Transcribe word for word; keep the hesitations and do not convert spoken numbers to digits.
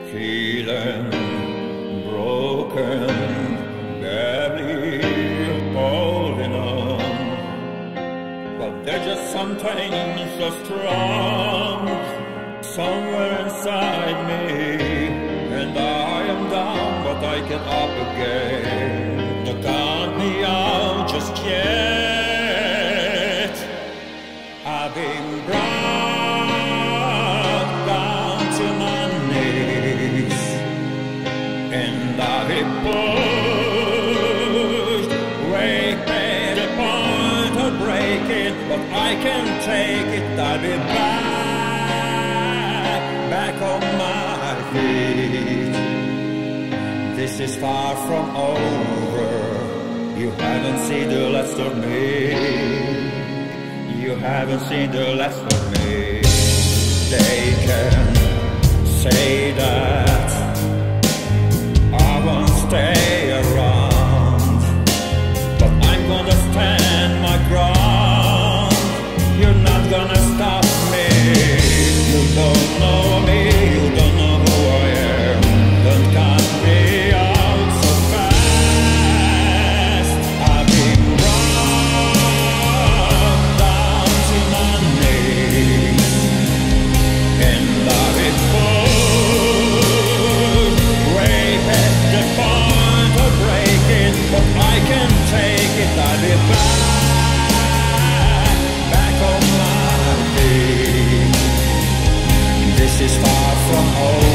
feeling broken, barely holding on. But there's just something so strong somewhere inside me, and I am down, but I get up again. Don't count me out just yet. I've been brought down to my knees, and I've been pushed way past the point of breaking, but I can take it. I'll be back, back on my feet. This is far from over. You haven't seen the last of me. You haven't seen the last of me. They can say that I won't stay around, but I'm gonna stand my ground. You're not gonna stop me. You don't know me, you don't know who I am. Don't cut me out so fast. I've been brought down to my knees, and I've been pushed way past the point of breaking, but I can take it. I'll be back, back on my feet. This is far from over.